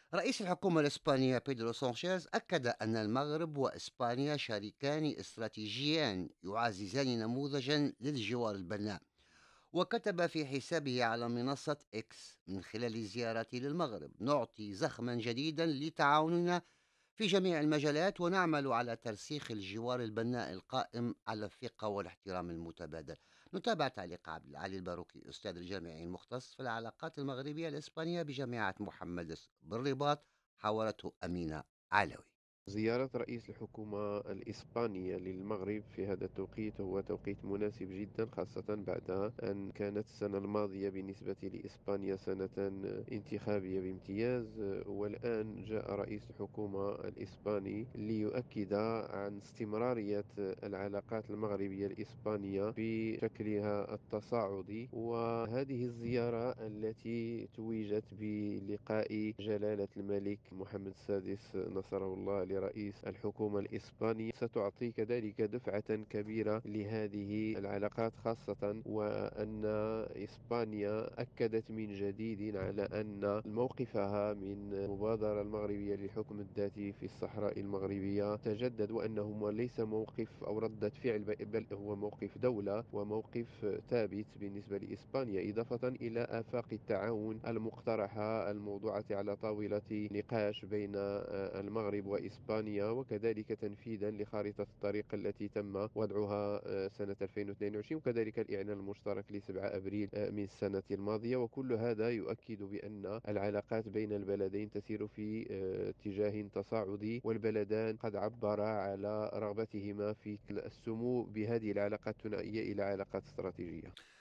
رئيس الحكومة الإسبانية بيدرو سانشيز أكد أن المغرب وإسبانيا شريكان استراتيجيان يعززان نموذجا للجوار البناء. وكتب في حسابه على منصة إكس: من خلال زيارتي للمغرب نعطي زخما جديدا لتعاوننا في جميع المجالات، ونعمل على ترسيخ الجوار البناء القائم على الثقة والاحترام المتبادل. نتابع تعليق عبد العالي الباروكي، أستاذ الجامعي المختص في العلاقات المغربية الإسبانية بجامعة محمد بالرباط، حاورته أمينة علوي. زيارة رئيس الحكومة الإسبانية للمغرب في هذا التوقيت هو توقيت مناسب جدا، خاصة بعد أن كانت السنة الماضية بالنسبة لإسبانيا سنة انتخابية بامتياز. والآن جاء رئيس الحكومة الإسباني ليؤكد عن استمرارية العلاقات المغربية الإسبانية بشكلها التصاعدي. وهذه الزيارة التي تويجت بلقاء جلالة الملك محمد السادس نصره الله لرئيس الحكومة الإسبانية ستعطي كذلك دفعة كبيرة لهذه العلاقات، خاصة وأن إسبانيا أكدت من جديد على أن موقفها من المبادرة المغربية للحكم الذاتي في الصحراء المغربية تجدد، وأنه ليس موقف أو ردة فعل بل هو موقف دولة وموقف ثابت بالنسبة لإسبانيا، إضافة إلى آفاق التعاون المقترحة الموضوعة على طاولة نقاش بين المغرب وإسبانيا، وكذلك تنفيذا لخارطة الطريق التي تم وضعها سنة 2022، وكذلك الإعلان المشترك ل7 أبريل من السنة الماضية. وكل هذا يؤكد بأن العلاقات بين البلدين تسير في اتجاه تصاعدي، والبلدان قد عبرا على رغبتهما في السمو بهذه العلاقات الثنائية إلى علاقات استراتيجية.